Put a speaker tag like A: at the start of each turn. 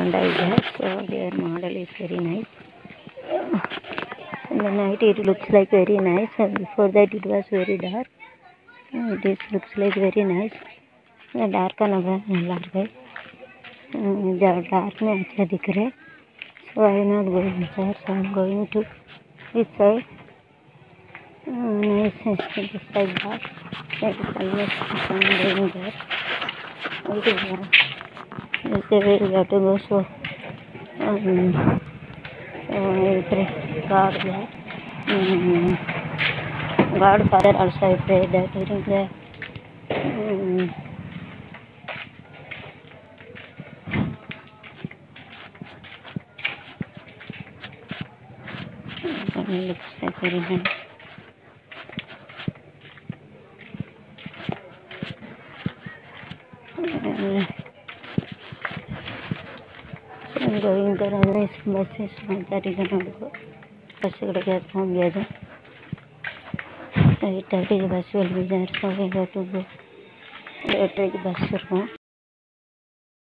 A: Honda is there, so their model is very nice. In the night it looks like very nice, and before that it was very dark. This looks like very nice. Dark का number लार गए dark में अच्छा दिख रहे. So I am not going inside, so I am going to this side. Nice, this side back. That is almost I am going there. Okay, this way we have to go. So I pray God there. God Father also I pray that during the looks like very nice. So I'm going there. Nice buses. That is going to go. Bus will get home together. 8:30 bus will be there, so we have to go. 8:30 bus will go.